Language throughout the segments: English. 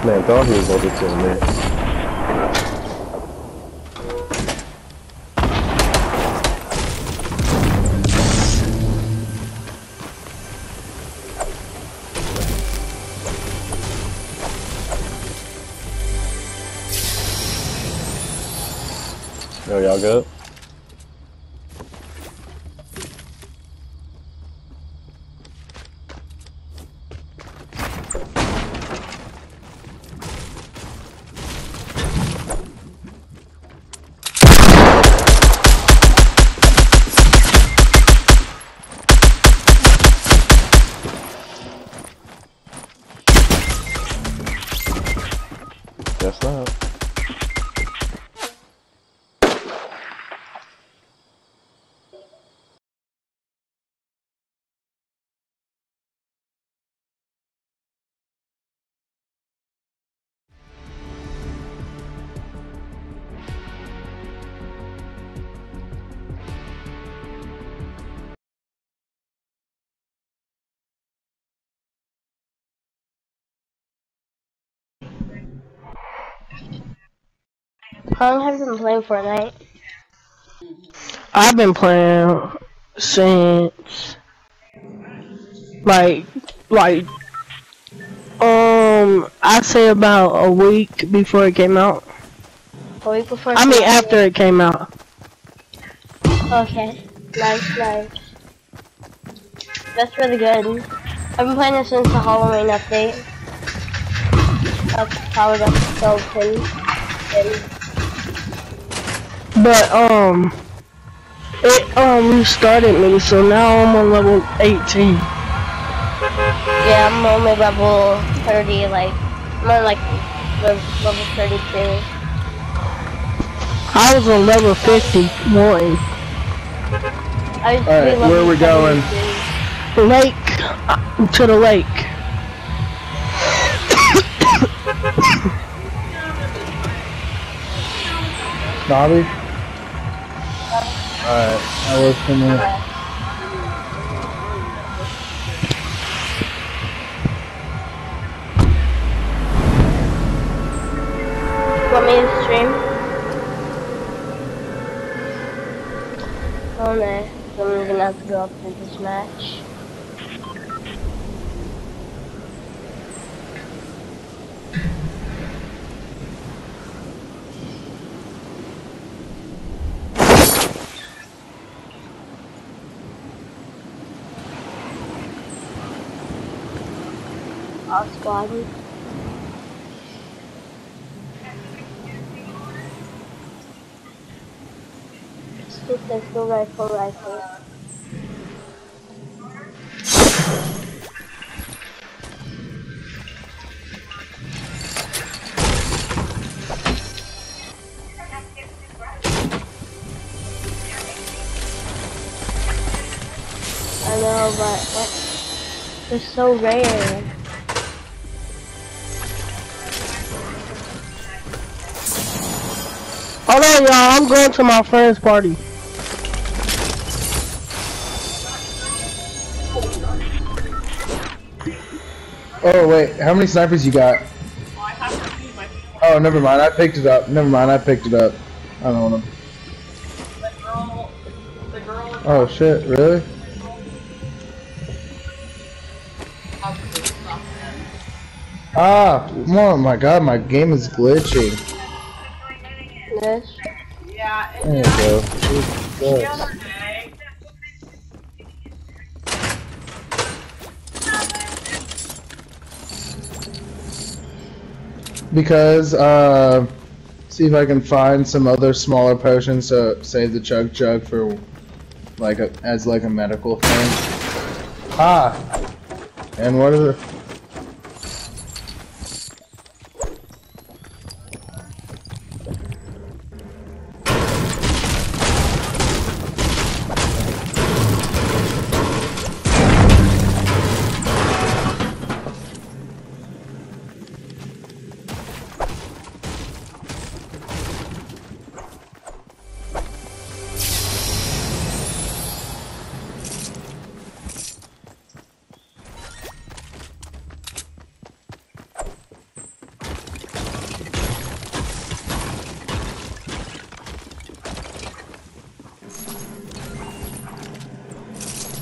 Man, thought he was about to kill me. Yo, y'all good? Guess not. How long have you been playing Fortnite? I've been playing since like I'd say about a week before it came out. A week before? I mean after it came out. Okay. Nice, nice. That's really good. I've been playing it since the Halloween update. That's powered up skeleton. But it restarted me, so now I'm on level 18. Yeah, I'm only level 30, like, I'm on like level 32. I was on level 51. Alright, where are we going? Lake, to the lake. Snobby? Alright, I was from there. Want me to stream? Oh no, so I'm gonna have to go up to this match. All squaddy. Pistol, rifle. I know, but they're so rare. Hold on, y'all. I'm going to my friend's party. Oh wait, how many snipers you got? Oh, never mind. I picked it up. Never mind. I picked it up. I don't want them. Oh shit! Really? Ah! Oh my god! My game is glitching. Yes. There you go. Jesus. Because, see if I can find some other smaller potions to save the chug for, like, as like a medical thing. Ah! And what are the...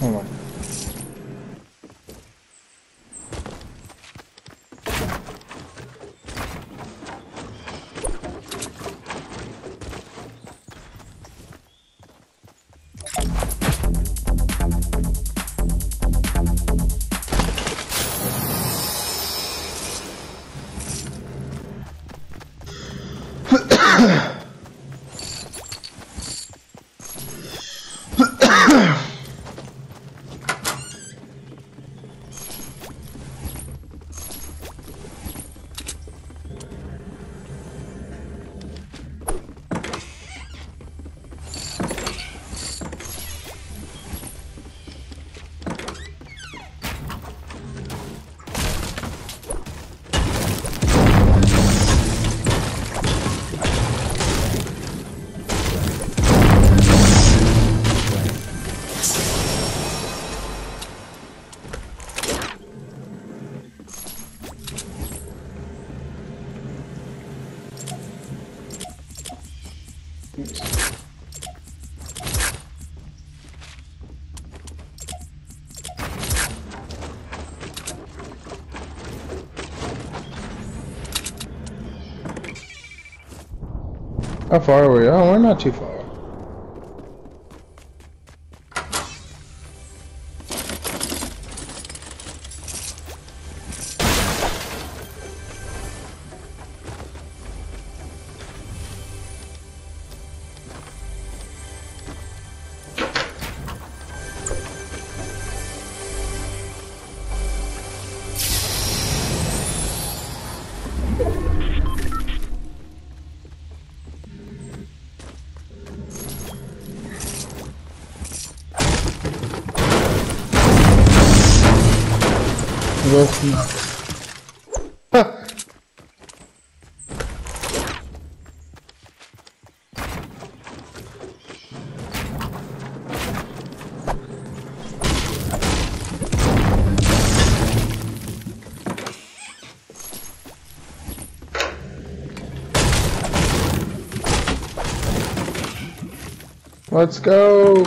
Oh my. How far are we? Oh, we're not too far. Let's go.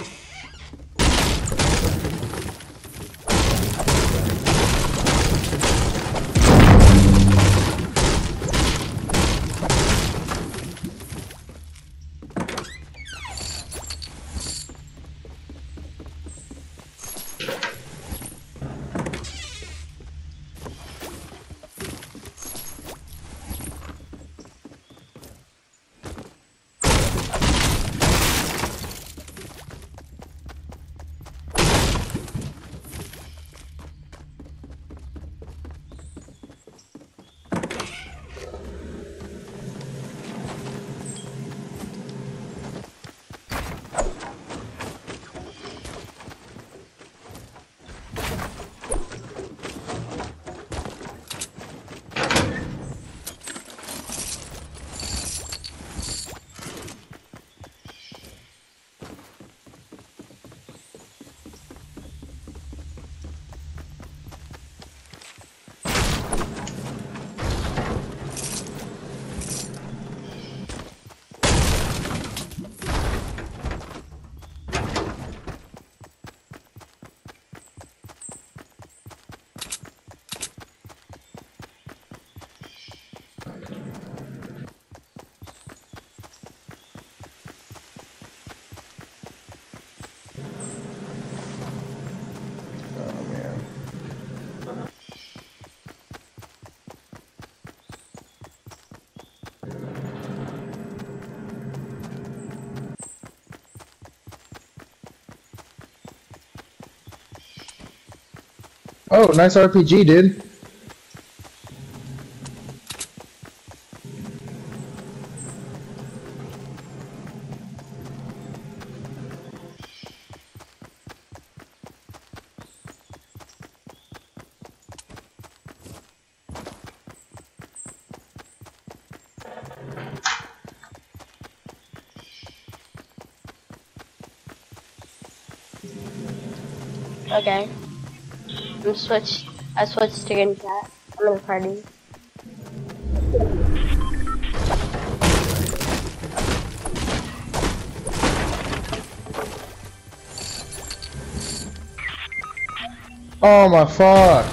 Oh, nice RPG, dude. Okay. I switched to getting chat. I'm in a party. Oh my fuck.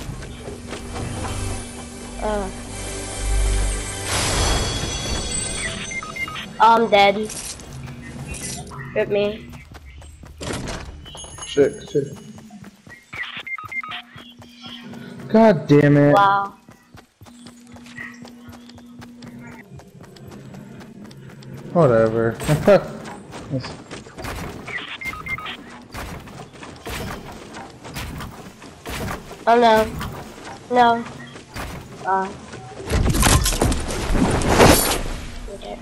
I'm dead. Rip me. Shit. God damn it. Wow. Whatever. Oh no. No. Okay.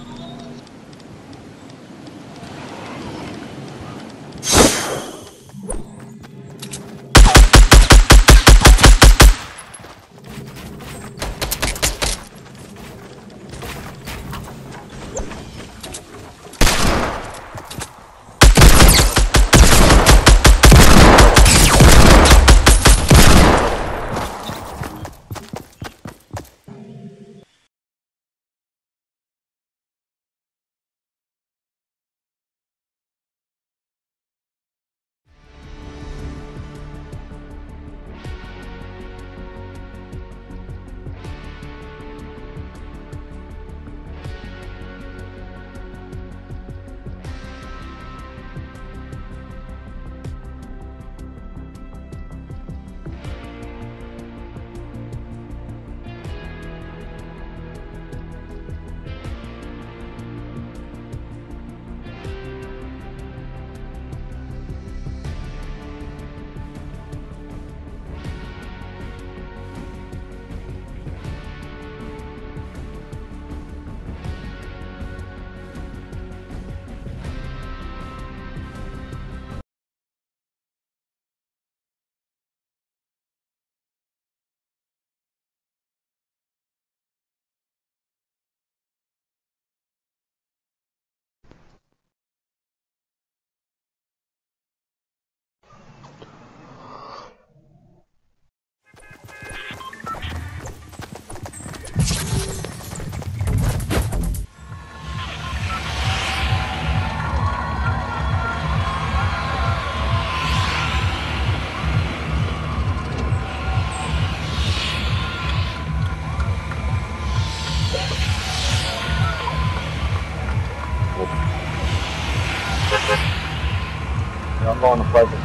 I'm going to Pleasant.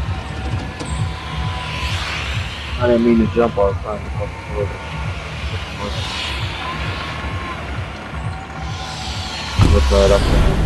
I didn't mean to jump. I was trying to fucking forward. Look right up there.